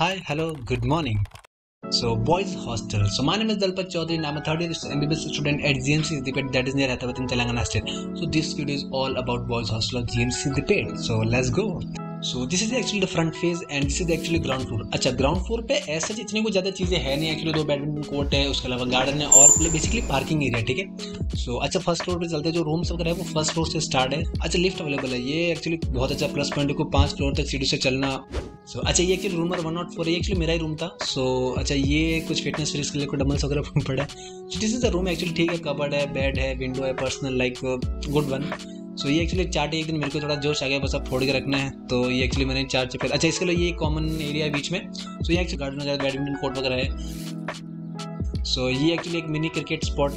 Hi, hello, good morning. So, boys hostel. So, my name is Dalpat Chaudhary and I'm a third year MBBS student at GMC Siddipet, that is near Hyderabad in Telangana state. So, this video is all about boys hostel of GMC Siddipet. So, let's go. So this is actually the front phase and this is actually ground floor. अच्छा, ground floor पे ऐसा इतनी कोई ज़्यादा चीज़ें है नहीं. Actually 2 badminton court है, उसके अलावा गार्डन है और बेसिकली पार्किंग एरिया. ठीक है. सो अच्छा, फर्स्ट फ्लोर पे चलते हैं. जो रूम्स वगैरह है वो फर्स्ट फ्लोर से स्टार्ट है. अच्छा, लिफ्ट अवेलेबल है. ये एक्चुअली बहुत अच्छा प्लस पॉइंट है को 5 फ्लोर तक सीढ़ी से चलना. सो अच्छा, ये एक्चुअली रूम नंबर 104 है. एक्चुअली मेरा ही रूम था. सो अच्छा, ये कुछ फिटनेस फ्रीज के लिए कोई डंबल्स वगैरह पड़ा है. So this is the room actually. ठीक है, कबर्ड है, बेड है, विंडो है, personal like good one. So ये एक्चुअली चार्ट एक दिन मेरे को थोड़ा जोश आ गया, बस अब फोड़ के रखना है. तो ये एक्चुअली मैंने चार्ट पे. अच्छा, इसके लिए ये कॉमन एरिया है बीच में. सो ये एक्चुअली गार्डन वगैरह, बैडमिंटन कोर्ट वगैरह है. सो ये एक्चुअली एक मिनी क्रिकेट स्पॉट.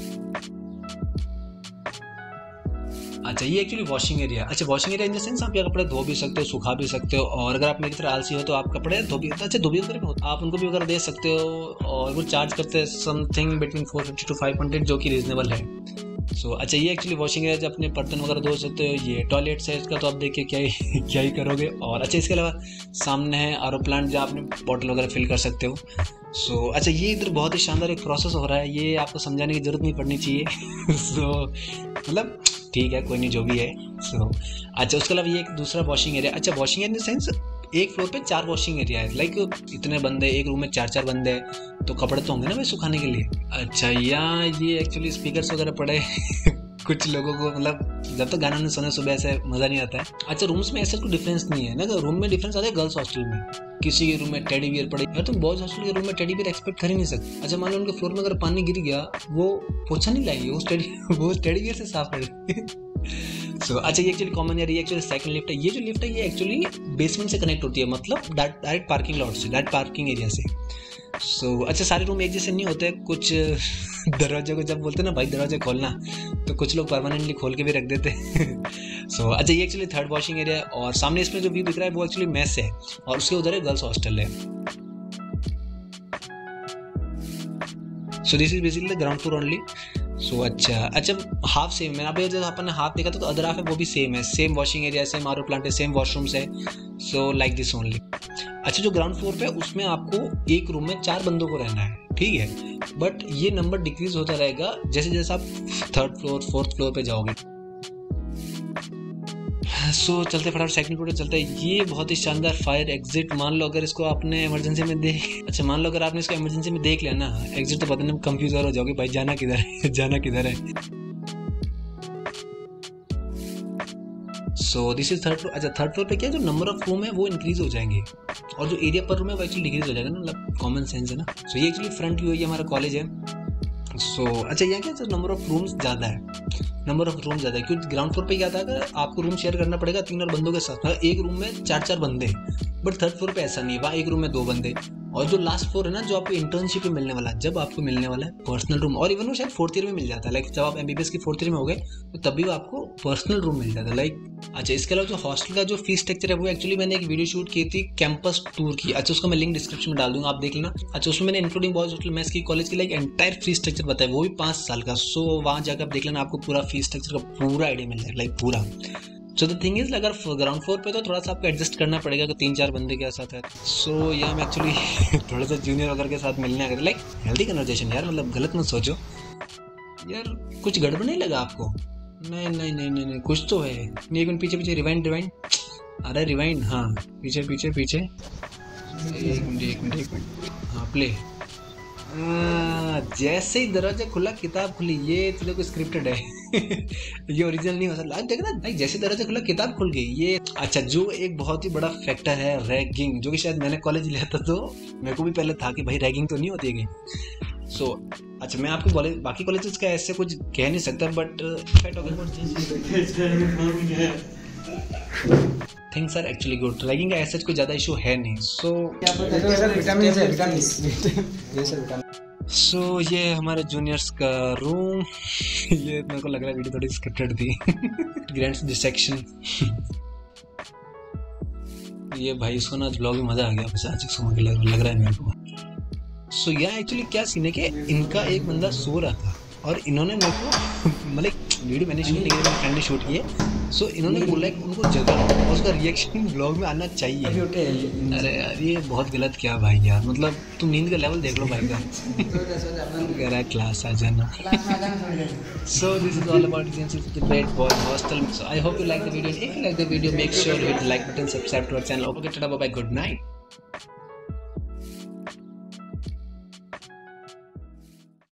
अच्छा, ये एक्चुअली वॉशिंग एरिया. अच्छा, washing area in the sense आप ये कपड़े धो भी सकते हो, सुखा भी सकते हो. और अगर आप मेरी तरह आलसी हो तो आप कपड़े धो भी आप उनको भी वगैरह दे सकते हो. और वो चार्ज करते हैं समथिंग बिटवीन 450 to 500, जो कि रीजनेबल है. सो अच्छा, ये एक्चुअली वॉशिंग एरिया, अपने बर्तन वगैरह धो सकते हो. ये टॉयलेट है इसका, तो आप देखिए क्या ही करोगे. और अच्छा, इसके अलावा सामने है आरओ प्लांट, जहाँ आपने बॉटल वगैरह फिल कर सकते हो. सो अच्छा, ये इधर बहुत ही शानदार एक प्रोसेस हो रहा है. ये आपको समझाने की जरूरत नहीं पड़नी चाहिए. सो मतलब ठीक है, कोई नहीं, जो भी है. सो अच्छा, उसके अलावा ये एक दूसरा वॉशिंग एरिया. अच्छा, washing area in the sense एक फ्लोर पे 4 वॉशिंग एरिया है. लाइक इतने बंदे एक रूम में 4 बंदे हैं, तो कपड़े तो होंगे ना भाई सुखाने के लिए. अच्छा, यहाँ ये एक्चुअली स्पीकर्स वगैरह पड़े. कुछ लोगों को मतलब जब तक गाना नहीं सुने सुबह ऐसे मज़ा नहीं आता है. अच्छा, रूम्स में ऐसा कोई डिफरेंस नहीं है ना. रूम में डिफरेंस आता है गर्ल्स हॉस्टल में. किसी के रूम में टेडी बियर पड़े, यार तुम बॉयज हॉस्टल के रूम में टेडी बियर एक्सपेक्ट कर ही नहीं सकते. अच्छा, मान लो उनके फ्लोर में अगर पानी गिर गया, वो पोछा नहीं लाएंगे, वो टेडी बियर से साफ करेंगे. सो अच्छा, ये actually common area, actually second lift है. ये जो लिफ्ट है ये एक्चुअली बेसमेंट से कनेक्ट होती है, मतलब डायरेक्ट पार्किंग लॉट से, डायरेक्ट पार्किंग एरिया से. सो अच्छा, सारे रूम एक जैसे नहीं होते. कुछ दरवाजे को जब बोलते हैं ना भाई दरवाजा खोलना, तो कुछ लोग परमानेंटली खोल के भी रख देते हैं. सो अच्छा, ये एक्चुअली थर्ड वॉशिंग एरिया है. और सामने इसमें जो व्यू दिख रहा है वो एक्चुअली मेस है, और उसके उधर है गर्ल्स हॉस्टल है. So this is basically ground floor only. So अच्छा हाफ सेम. मैंने अभी जब अपन ने हाफ देखा था, तो अदर हाफ है वो भी सेम है. Same washing area, same RO plant है, सेम वॉशरूम्स है. So like this only. अच्छा, जो ग्राउंड फ्लोर पे उसमें आपको एक रूम में 4 बंदों को रहना है. ठीक है, बट ये नंबर डिक्रीज होता रहेगा जैसे जैसे आप 3rd फ्लोर 4th फ्लोर पे जाओगे. सो चलते फटाफट सेकंड फ्लोर पे चलते हैं. ये बहुत ही शानदार फायर एग्जिट. मान लो अगर इसको आपने इमरजेंसी में अच्छा, मान लो अगर आपने इसको इमरजेंसी में देख लिया ना एग्जिट, तो पता नहीं कंफ्यूज हो जाओगे भाई, जाना किधर है जाना किधर है. So this is 3rd floor. अच्छा, 3rd फ्लोर पे क्या जो नंबर ऑफ रूम है वो इंक्रीज हो जाएंगे, और जो एरिया पर रूम है वो एक्चुअली डिक्रीज हो जाएगा ना. मतलब कॉमन सेंस है ना. सो ये एक्चुअली फ्रंट व्यू है, ये हमारा कॉलेज है. सो अच्छा, यहाँ क्या नंबर ऑफ रूम्स ज़्यादा है. क्योंकि ग्राउंड फ्लोर पे क्या था, अगर आपको रूम शेयर करना पड़ेगा 3 और बंदों के साथ. एक रूम में 4 बंदे, बट 3rd फ्लोर पे ऐसा नहीं है. वहाँ एक रूम में 2 बंदे. और जो लास्ट फ्लोर है ना, जो आपको इंटर्नशिप में मिलने वाला है, जब आपको मिलने वाला है पर्सनल रूम, और इवन वो शायद 4th ईयर में मिल जाता है. लाइक जब आप MBBS की 4th ईयर में हो गए, तो तभी आपको पर्सनल रूम मिल जाता है. लाइक अच्छा, इसके अलावा जो हॉस्टल का जो फीस स्ट्रक्चर है वो एक्चुअली मैंने एक वीडियो शूट की थी कैंपस टूर की. अच्छा, उसका मैं लिंक डिस्क्रिप्शन में डाल दूंगा, आप देख लेना. अच्छा, उसमें मैंने इंक्लूडिंग बॉयज हॉस्टल, मेस की, कॉलेज की लाइक एंटायर फीस स्ट्रक्चर बताया, वो भी 5 साल का. सो वहाँ जाकर आप देख लेना, आपको पूरा फीस स्ट्रक्चर का पूरा आइडिया मिल जाएगा, लाइक पूरा. सो द थिंग इज, अगर ग्राउंड फ्लोर पे तो थोड़ा सा आपको एडजस्ट करना पड़ेगा कि 3-4 बंदे के साथ है. सो ये हम एक्चुअली थोड़ा सा जूनियर वगैरह के साथ मिलने आ गए. लाइक हेल्दी कन्वर्सेशन यार, मतलब गलत मत सोचो यार. कुछ गड़बड़ नहीं लगा आपको? नहीं, कुछ तो है. एक मिनट, पीछे रिवाइंड. अरे रिवाइंड, हाँ पीछे. एक मिनट. हाँ, प्ले. जैसे ही दरवाजा खुला किताब खुली. ये तो स्क्रिप्टेड है. ये ओरिजिनल नहीं हो सकता. देखना भाई, जैसे दरवाजा खुला किताब खुल गई. ये अच्छा, जो एक बहुत ही बड़ा फैक्टर है रैगिंग, जो कि शायद मैंने कॉलेज लिया था, तो मेरे को भी पहले था कि भाई रैगिंग तो नहीं होती है. सो अच्छा, मैं आपको बाकी कॉलेजेस का ऐसे कुछ कह नहीं सकता, but things are actually good. Ragging का ऐसा कोई ज़्यादा इशू है नहीं. सो ये हमारे जूनियर्स का रूम. ये मेरे को लग रहा है वीडियो थोड़ी स्क्रिप्टेड थी. Grand dissection. ये भाई इसको ना ब्लॉग में मज़ा आ गया, बस आज सुन के लग रहा है मेरे को. सो यहाँ एक्चुअली क्या सीन है कि इनका एक बंदा सो रहा था, और इन्होंने मेरे को मतलब वीडियो मैंने शूट नहीं की, मेरे फ्रेंड ने शूट की है. सो इन्होंने बोला कि उनको जगह उसका रिएक्शन ब्लॉग में आना चाहिए। अरे यार ये बहुत गलत किया भाई यार, मतलब तुम नींद का लेवल देख लो भाई का। कह रहा है क्लास आ जाना। So this is all about the Great Boy Hostel. So I hope you like the video. If you like the video, make sure you hit the like button, subscribe to our channel. Okay, tada, bye bye, good night.